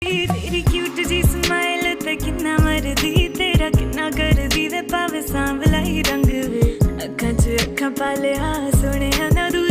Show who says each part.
Speaker 1: तेरी क्यूट जी स्माइल ते किन्ना मरदी तेरा किन्ना करदी वे पावे सांवला ही रंग वे अखां च अखां पा लिया सोहणिया ना